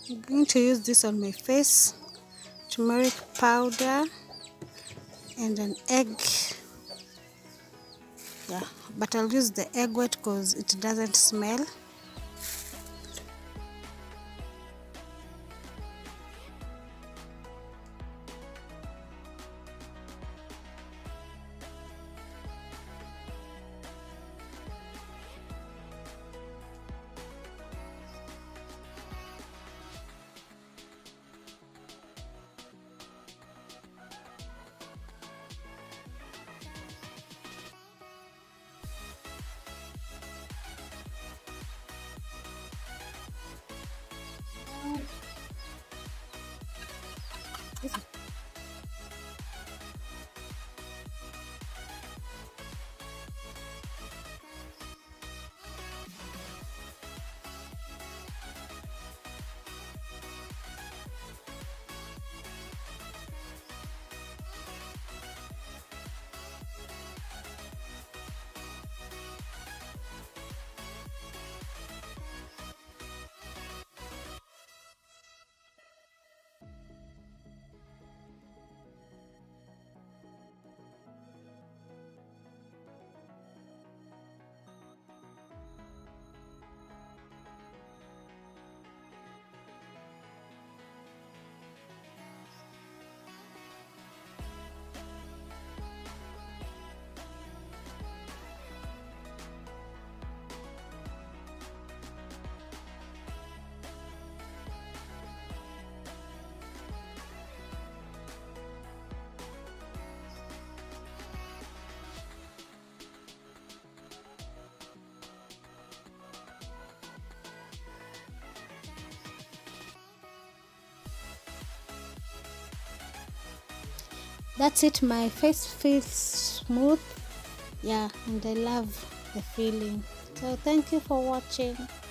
I'm going to use this on my face, turmeric powder and an egg. Yeah, but I'll use the egg white because it doesn't smell. That's it, my face feels smooth. Yeah, and I love the feeling. So thank you for watching.